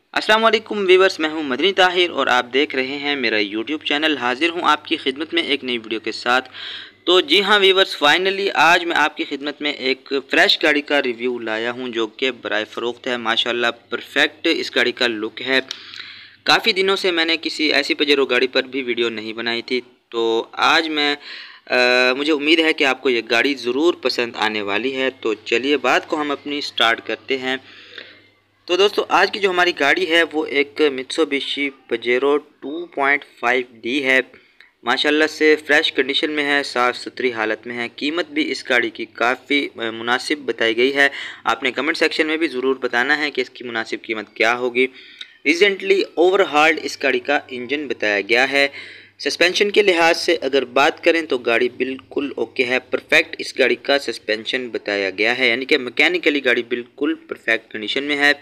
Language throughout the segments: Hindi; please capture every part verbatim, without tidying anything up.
अस्सलाम वालेकुम वीवर्स, मैं हूं मदनी ताहिर और आप देख रहे हैं मेरा यूट्यूब चैनल। हाजिर हूं आपकी खिदमत में एक नई वीडियो के साथ। तो जी हां वीवर्स, फाइनली आज मैं आपकी खिदमत में एक फ़्रेश गाड़ी का रिव्यू लाया हूं जो कि बराए फ़रोख्त है। माशाल्लाह परफेक्ट इस गाड़ी का लुक है। काफ़ी दिनों से मैंने किसी ऐसी पजेरो गाड़ी पर भी वीडियो नहीं बनाई थी, तो आज मैं आ, मुझे उम्मीद है कि आपको ये गाड़ी ज़रूर पसंद आने वाली है। तो चलिए बात को हम अपनी स्टार्ट करते हैं। तो दोस्तों, आज की जो हमारी गाड़ी है वो एक Mitsubishi Pajero two point five D है। माशाल्लाह से फ़्रेश कंडीशन में है, साफ़ सुथरी हालत में है। कीमत भी इस गाड़ी की काफ़ी मुनासिब बताई गई है। आपने कमेंट सेक्शन में भी ज़रूर बताना है कि इसकी मुनासिब कीमत क्या होगी। रिसेंटली ओवरहॉल्ड इस गाड़ी का इंजन बताया गया है। सस्पेंशन के लिहाज से अगर बात करें तो गाड़ी बिल्कुल ओके है। परफेक्ट इस गाड़ी का सस्पेंशन बताया गया है, यानी कि मैकेनिकली गाड़ी बिल्कुल परफेक्ट कंडीशन में है।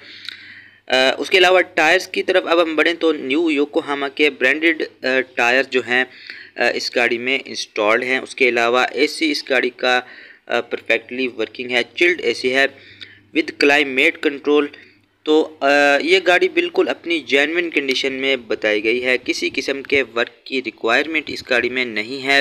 आ, उसके अलावा टायर्स की तरफ अब हम बढ़ें तो न्यू योकोहामा के ब्रांडेड टायर जो हैं इस गाड़ी में इंस्टॉल्ड हैं। उसके अलावा एसी इस गाड़ी का परफेक्टली वर्किंग है, चिल्ड एसी है विद क्लाइमेट कंट्रोल। तो ये गाड़ी बिल्कुल अपनी जेन्युइन कंडीशन में बताई गई है। किसी किस्म के वर्क की रिक्वायरमेंट इस गाड़ी में नहीं है।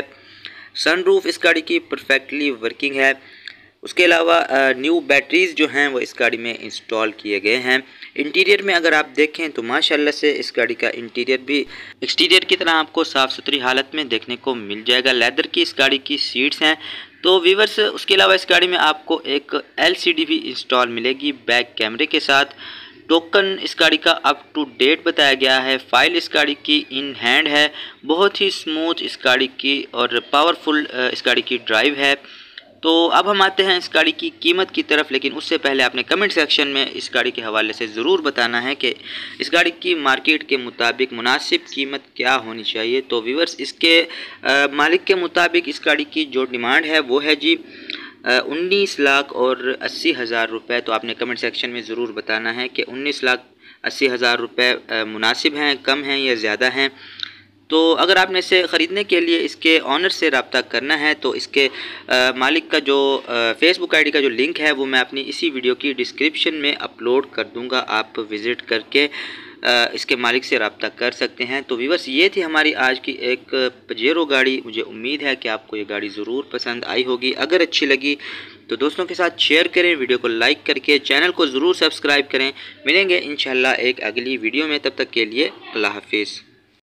सनरूफ इस गाड़ी की परफेक्टली वर्किंग है। उसके अलावा न्यू बैटरीज जो हैं वो इस गाड़ी में इंस्टॉल किए गए हैं। इंटीरियर में अगर आप देखें तो माशाल्लाह से इस गाड़ी का इंटीरियर भी एक्सटीरियर की तरह आपको साफ़ सुथरी हालत में देखने को मिल जाएगा। लेदर की इस गाड़ी की सीट्स हैं। तो वीवर्स, उसके अलावा इस गाड़ी में आपको एक एलसीडी भी इंस्टॉल मिलेगी बैक कैमरे के साथ। टोकन इस गाड़ी का अप टू डेट बताया गया है। फाइल इस गाड़ी की इन हैंड है। बहुत ही स्मूथ इस गाड़ी की और पावरफुल इस गाड़ी की ड्राइव है। तो अब हम आते हैं इस गाड़ी की कीमत की तरफ, लेकिन उससे पहले आपने कमेंट सेक्शन में इस गाड़ी के हवाले से ज़रूर बताना है कि इस गाड़ी की मार्केट के मुताबिक मुनासिब कीमत क्या होनी चाहिए। तो व्यूअर्स, इसके आ, मालिक के मुताबिक इस गाड़ी की जो डिमांड है वो है जी उन्नीस लाख और अस्सी हज़ार रुपये। तो आपने कमेंट सेक्शन में ज़रूर बताना है कि उन्नीस लाख अस्सी हज़ार रुपये मुनासिब हैं, कम हैं या ज़्यादा हैं। तो अगर आपने इसे ख़रीदने के लिए इसके ऑनर से रब्ता करना है तो इसके आ, मालिक का जो फ़ेसबुक आईडी का जो लिंक है वो मैं अपनी इसी वीडियो की डिस्क्रिप्शन में अपलोड कर दूंगा। आप विज़िट करके आ, इसके मालिक से रब्ता कर सकते हैं। तो व्यूअर्स, ये थी हमारी आज की एक पजेरो गाड़ी। मुझे उम्मीद है कि आपको ये गाड़ी ज़रूर पसंद आई होगी। अगर अच्छी लगी तो दोस्तों के साथ शेयर करें, वीडियो को लाइक करके चैनल को ज़रूर सब्सक्राइब करें। मिलेंगे इंशाल्लाह एक अगली वीडियो में, तब तक के लिए अल्लाह हाफिज़।